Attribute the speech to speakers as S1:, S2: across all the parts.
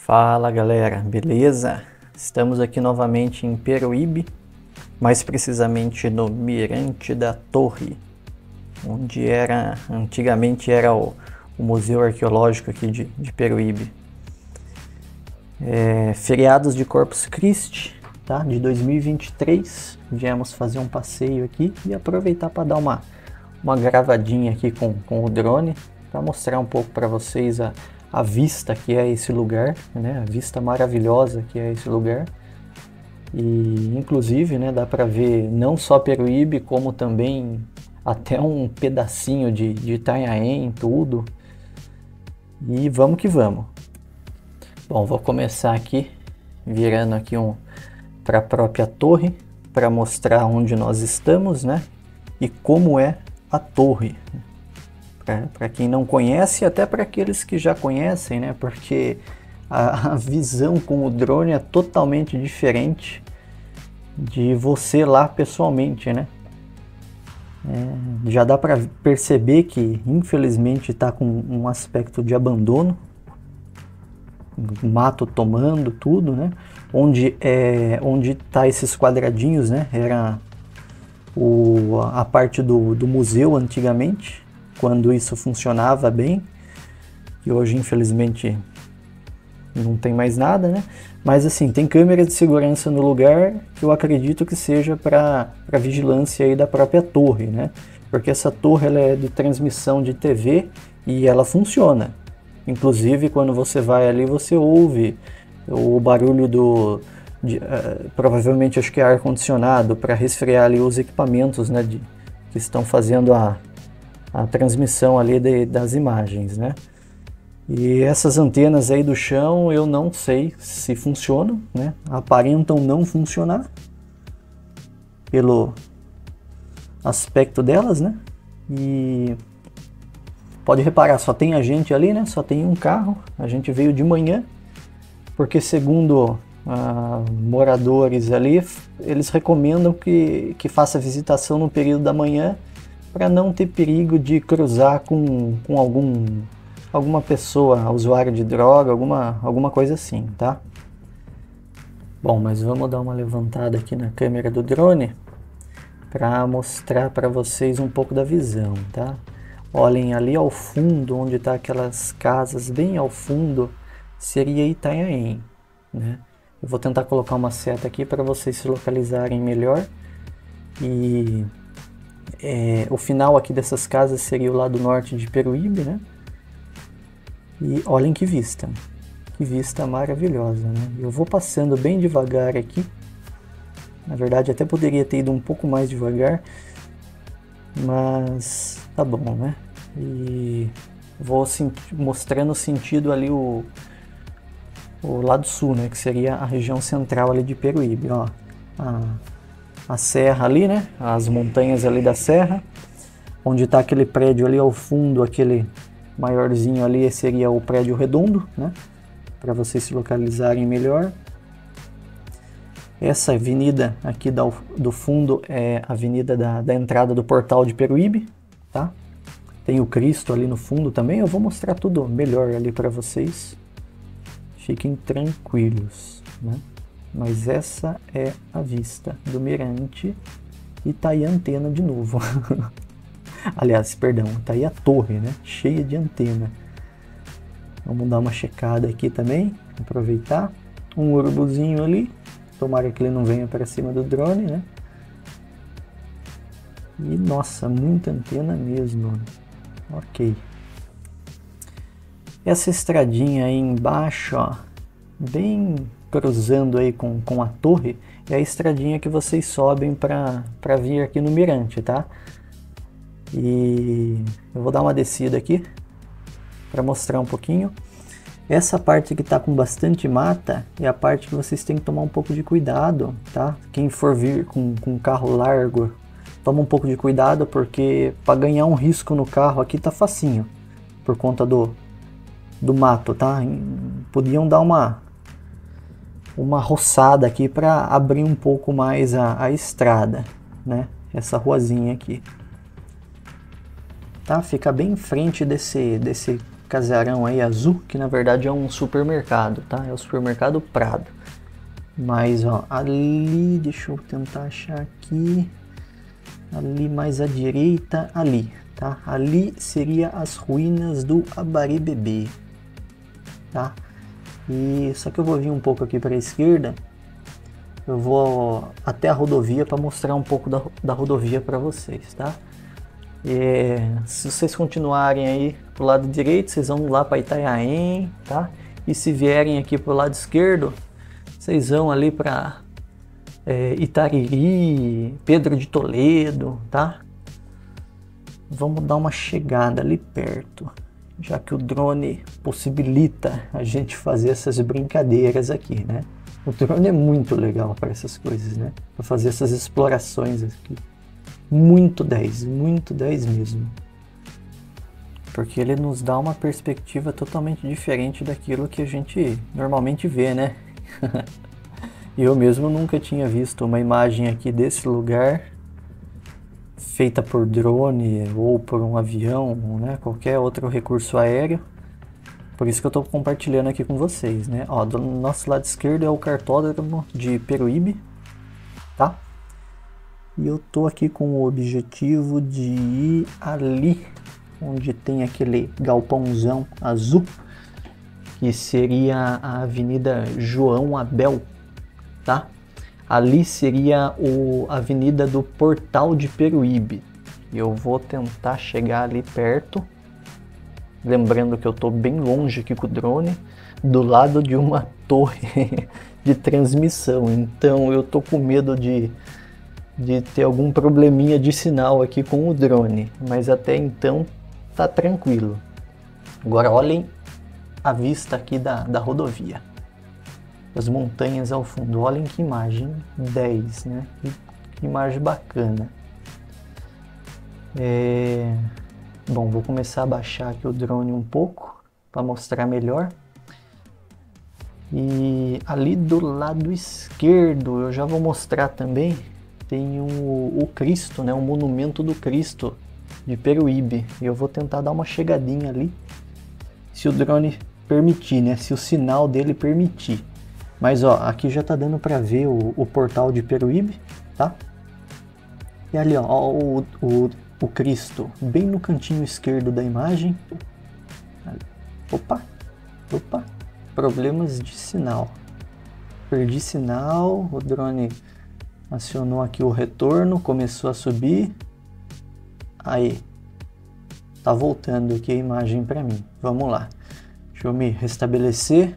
S1: Fala galera, beleza? Estamos aqui novamente em Peruíbe, mais precisamente no Mirante da Torre, onde antigamente era o Museu Arqueológico aqui de Peruíbe. Feriados de Corpus Christi, tá? De 2023, viemos fazer um passeio aqui e aproveitar para dar uma gravadinha aqui com o drone, para mostrar um pouco para vocês a vista que é esse lugar, né? A vista maravilhosa que é esse lugar. E inclusive, né, dá para ver não só Peruíbe, como também até um pedacinho de Itanhaém, tudo. E vamos que vamos. Bom, vou começar aqui virando aqui para a própria torre, para mostrar onde nós estamos, né? E como é a torre. Para quem não conhece, até para aqueles que já conhecem, né? Porque a visão com o drone é totalmente diferente de você lá pessoalmente, né? Já dá para perceber que infelizmente está com um aspecto de abandono, mato tomando tudo, né? Onde tá esses quadradinhos, né? Era a parte do museu antigamente, quando isso funcionava bem, e hoje infelizmente não tem mais nada, né? Mas assim, tem câmeras de segurança no lugar que eu acredito que seja para vigilância aí da própria torre, né? Porque essa torre ela é de transmissão de TV e ela funciona. Inclusive quando você vai ali você ouve o barulho provavelmente acho que é ar-condicionado para resfriar ali os equipamentos, né, que estão fazendo a transmissão ali das imagens, né? E essas antenas aí do chão eu não sei se funcionam, né? Aparentam não funcionar pelo aspecto delas, né? E pode reparar, só tem a gente ali, né? Só tem um carro. A gente veio de manhã, porque segundo moradores ali, eles recomendam que faça visitação no período da manhã, para não ter perigo de cruzar com alguma pessoa, usuário de droga, alguma coisa assim, tá? Bom, mas vamos dar uma levantada aqui na câmera do drone para mostrar para vocês um pouco da visão, tá? Olhem ali ao fundo, onde tá aquelas casas, bem ao fundo, seria Itanhaém, né? Eu vou tentar colocar uma seta aqui para vocês se localizarem melhor. E o final aqui dessas casas seria o lado norte de Peruíbe, né? E olhem que vista maravilhosa, né? Eu vou passando bem devagar aqui. Na verdade até poderia ter ido um pouco mais devagar, mas tá bom, né? E vou mostrando o sentido ali o lado sul, né? Que seria a região central ali de Peruíbe, ó. A serra ali, né? As montanhas ali da serra, onde está aquele prédio ali ao fundo, aquele maiorzinho ali seria o prédio redondo, né? Para vocês se localizarem melhor. Essa avenida aqui do fundo é a avenida da entrada do portal de Peruíbe, tá? Tem o Cristo ali no fundo também. Eu vou mostrar tudo melhor ali para vocês. Fiquem tranquilos, né? Mas essa é a vista do mirante e tá aí a antena de novo. Aliás, perdão, tá aí a torre, né? Cheia de antena. Vamos dar uma checada aqui também, aproveitar. Um urubuzinho ali, tomara que ele não venha para cima do drone, né? E nossa, muita antena mesmo. Ok. Essa estradinha aí embaixo, ó, bem cruzando aí com a torre, é a estradinha que vocês sobem para vir aqui no mirante, tá? E eu vou dar uma descida aqui para mostrar um pouquinho. Essa parte que tá com bastante mata é a parte que vocês têm que tomar um pouco de cuidado, tá? Quem for vir com carro largo, toma um pouco de cuidado, porque para ganhar um risco no carro aqui tá facinho, por conta do mato, tá? Podiam dar uma roçada aqui para abrir um pouco mais a estrada, né? Essa ruazinha aqui, tá? Fica bem em frente desse casarão aí azul, que na verdade é um supermercado, tá? É o supermercado Prado. Mas ó, ali, deixa eu tentar achar aqui, ali mais à direita, ali, tá? Ali seria as ruínas do Abarebebê, tá? E só que eu vou vir um pouco aqui para a esquerda, eu vou até a rodovia para mostrar um pouco da rodovia para vocês, tá? Se vocês continuarem aí pro lado direito, vocês vão lá para Itanhaém, tá? E se vierem aqui pro lado esquerdo, vocês vão ali para Itariri, Pedro de Toledo, tá? Vamos dar uma chegada ali perto, já que o drone possibilita a gente fazer essas brincadeiras aqui, né? O drone é muito legal para essas coisas, né? Para fazer essas explorações aqui. Muito 10 mesmo. Porque ele nos dá uma perspectiva totalmente diferente daquilo que a gente normalmente vê, né? Eu mesmo nunca tinha visto uma imagem aqui desse lugar feita por drone ou por um avião, né? Qualquer outro recurso aéreo. Por isso que eu estou compartilhando aqui com vocês, né? Ó, do nosso lado esquerdo é o cartódromo de Peruíbe, tá? E eu tô aqui com o objetivo de ir ali, onde tem aquele galpãozão azul, que seria a Avenida João Abel, tá? Ali seria a Avenida do Portal de Peruíbe. E eu vou tentar chegar ali perto. Lembrando que eu tô bem longe aqui com o drone, do lado de uma torre de transmissão. Então eu tô com medo de ter algum probleminha de sinal aqui com o drone, mas até então tá tranquilo. Agora olhem a vista aqui da rodovia, as montanhas ao fundo, olhem que imagem 10, né? Que imagem bacana. Bom, vou começar a baixar aqui o drone um pouco para mostrar melhor. E ali do lado esquerdo eu já vou mostrar também. Tem o Cristo, né? O monumento do Cristo de Peruíbe. E eu vou tentar dar uma chegadinha ali, se o drone permitir, né? Se o sinal dele permitir. Mas ó, aqui já tá dando para ver o portal de Peruíbe, tá? E ali ó, o Cristo bem no cantinho esquerdo da imagem. Opa, problemas de sinal. Perdi sinal, o drone acionou aqui o retorno, começou a subir. Aí, tá voltando aqui a imagem para mim. Vamos lá, deixa eu me restabelecer.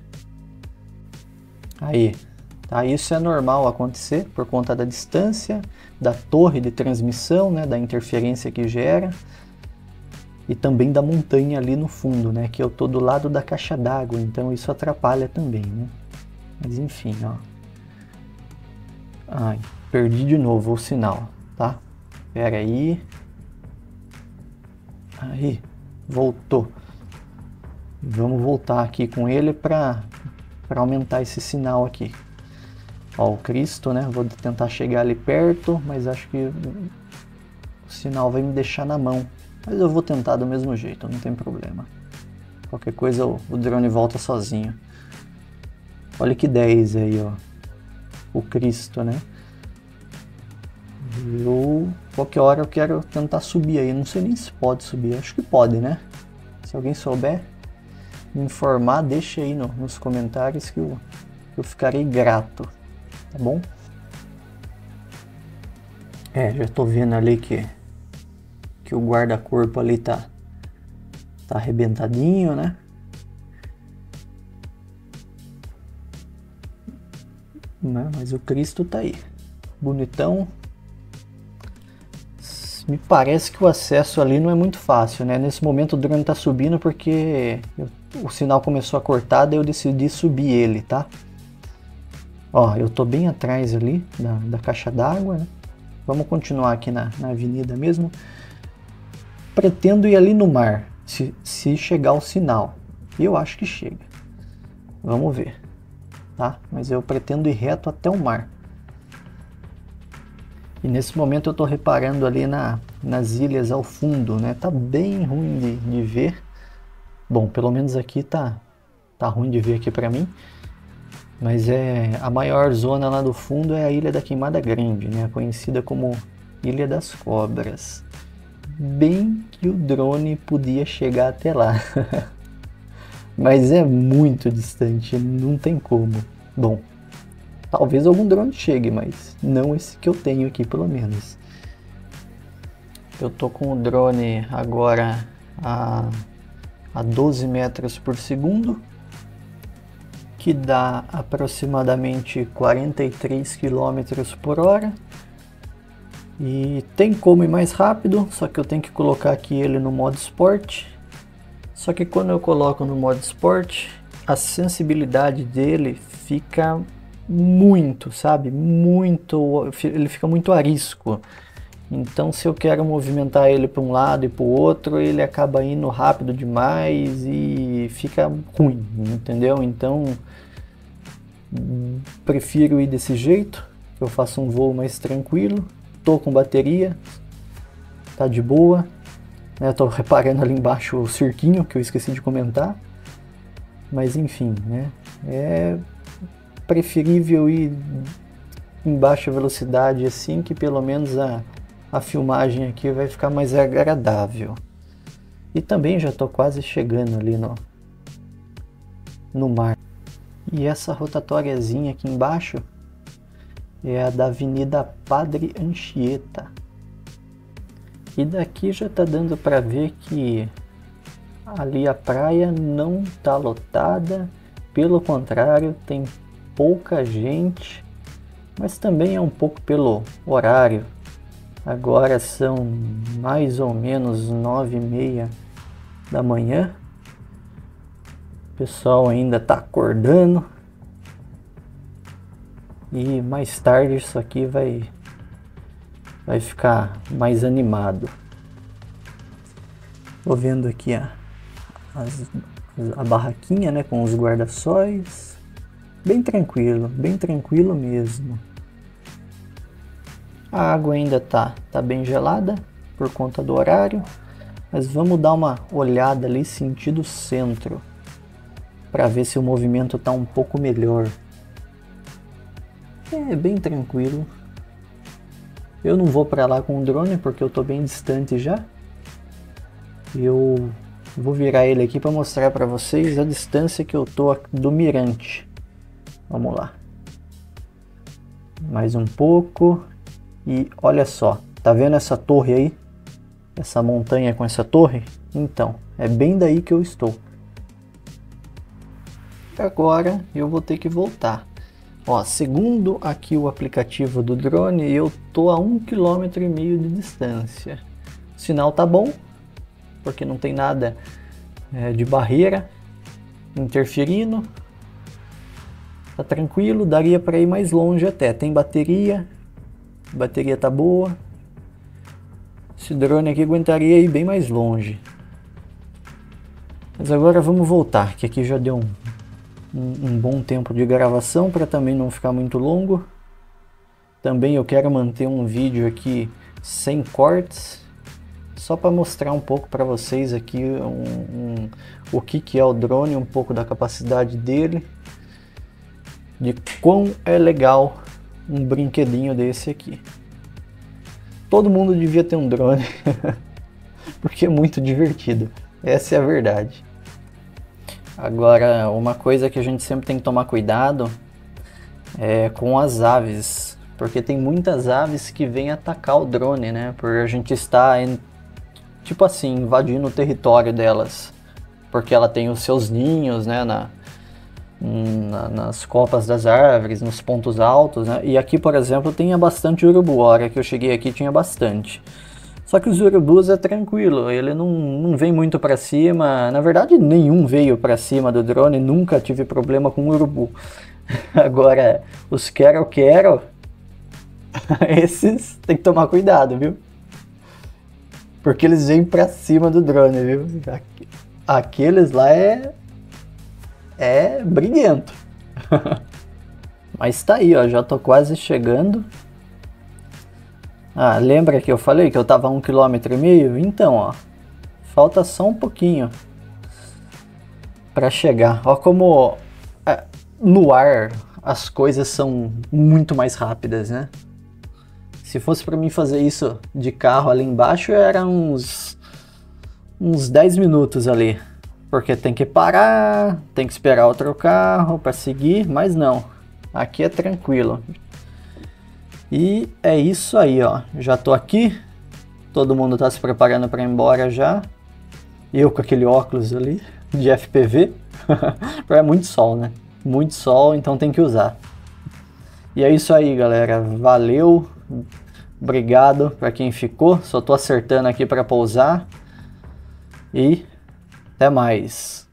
S1: Aí, tá? Isso é normal acontecer por conta da distância, da torre de transmissão, né? Da interferência que gera. E também da montanha ali no fundo, né? Que eu tô do lado da caixa d'água, então isso atrapalha também, né? Mas enfim, ó. Ai, perdi de novo o sinal, tá? Pera aí. Aí, voltou. Vamos voltar aqui com ele para aumentar esse sinal aqui. Ó, o Cristo, né? Vou tentar chegar ali perto, mas acho que o sinal vai me deixar na mão. Mas eu vou tentar do mesmo jeito, não tem problema. Qualquer coisa o drone volta sozinho. Olha que 10 aí, ó. O Cristo, né? Qualquer hora eu quero tentar subir aí. Não sei nem se pode subir. Acho que pode, né? Se alguém souber me informar, deixa aí nos comentários que eu ficarei grato. Tá bom? Já tô vendo ali que o guarda-corpo ali tá arrebentadinho, né? Mas o Cristo tá aí, bonitão. Me parece que o acesso ali não é muito fácil, né? Nesse momento o drone tá subindo porque o sinal começou a cortar, daí eu decidi subir ele, tá? Ó, eu tô bem atrás ali da caixa d'água, né? Vamos continuar aqui na avenida mesmo. Pretendo ir ali no mar, se chegar o sinal. E eu acho que chega. Vamos ver, tá? Mas eu pretendo ir reto até o mar. E nesse momento eu tô reparando ali nas ilhas ao fundo, né? Tá bem ruim de ver. Bom, pelo menos aqui tá ruim de ver aqui pra mim. Mas a maior zona lá do fundo é a Ilha da Queimada Grande, né? Conhecida como Ilha das Cobras. Bem que o drone podia chegar até lá. Mas é muito distante, não tem como. Bom, talvez algum drone chegue, mas não esse que eu tenho aqui, pelo menos. Eu tô com o drone agora a 12 metros por segundo, que dá aproximadamente 43 km por hora. E tem como ir mais rápido, só que eu tenho que colocar aqui ele no modo Sport. Só que quando eu coloco no modo Sport, a sensibilidade dele fica muito, sabe? Muito, ele fica muito arisco. Então se eu quero movimentar ele para um lado e para o outro, ele acaba indo rápido demais e fica ruim, entendeu? Então prefiro ir desse jeito, eu faço um voo mais tranquilo, tô com bateria, tá de boa, né? Tô reparando ali embaixo o cirquinho que eu esqueci de comentar, mas enfim, né? É preferível ir em baixa velocidade assim, que pelo menos a filmagem aqui vai ficar mais agradável. E também já tô quase chegando ali no mar. E essa rotatóriazinha aqui embaixo é a da Avenida Padre Anchieta. E daqui já tá dando para ver que ali a praia não tá lotada, pelo contrário, tem pouca gente, mas também é um pouco pelo horário. Agora são mais ou menos 9h30 da manhã. O pessoal ainda está acordando. E mais tarde isso aqui vai ficar mais animado. Tô vendo aqui a barraquinha, né, com os guarda-sóis. Bem tranquilo mesmo. A água ainda tá bem gelada por conta do horário, mas vamos dar uma olhada ali sentido centro para ver se o movimento tá um pouco melhor. É bem tranquilo. Eu não vou para lá com o drone porque eu tô bem distante já. Eu vou virar ele aqui para mostrar para vocês a distância que eu tô do mirante. Vamos lá. Mais um pouco. E olha só, tá vendo essa torre aí? Essa montanha com essa torre? Então, é bem daí que eu estou. Agora eu vou ter que voltar. Ó, segundo aqui o aplicativo do drone, eu tô a 1,5 km de distância. O sinal tá bom, porque não tem nada de barreira interferindo. Tá tranquilo, daria para ir mais longe até. Tem bateria. A bateria tá boa. Esse drone aqui aguentaria ir bem mais longe. Mas agora vamos voltar, que aqui já deu um bom tempo de gravação para também não ficar muito longo. Também eu quero manter um vídeo aqui sem cortes, só para mostrar um pouco para vocês aqui o que é o drone, um pouco da capacidade dele, de quão é legal um brinquedinho desse aqui. Todo mundo devia ter um drone, porque é muito divertido, essa é a verdade. Agora, uma coisa que a gente sempre tem que tomar cuidado é com as aves, porque tem muitas aves que vêm atacar o drone, né? Por a gente estar, tipo assim, invadindo o território delas, porque ela tem os seus ninhos, né, nas copas das árvores, nos pontos altos, né? E aqui, por exemplo, tinha bastante urubu. A hora que eu cheguei aqui tinha bastante. Só que os urubus é tranquilo, ele não vem muito para cima. Na verdade, nenhum veio para cima do drone, nunca tive problema com urubu. Agora, os quero-quero, esses tem que tomar cuidado, viu? Porque eles vêm para cima do drone, viu? Aqueles lá é briguento. Mas tá aí, ó, já tô quase chegando. Ah, lembra que eu falei que eu tava a 1,5 km? Então, ó, falta só um pouquinho. para chegar. Ó como no ar as coisas são muito mais rápidas, né? Se fosse para mim fazer isso de carro ali embaixo, era uns 10 minutos ali. Porque tem que parar, tem que esperar outro carro para seguir, mas não. Aqui é tranquilo. E é isso aí, ó. Já tô aqui. Todo mundo tá se preparando para ir embora já. Eu com aquele óculos ali de FPV. É muito sol, né? Muito sol, então tem que usar. E é isso aí, galera. Valeu. Obrigado para quem ficou. Só tô acertando aqui para pousar. E até mais.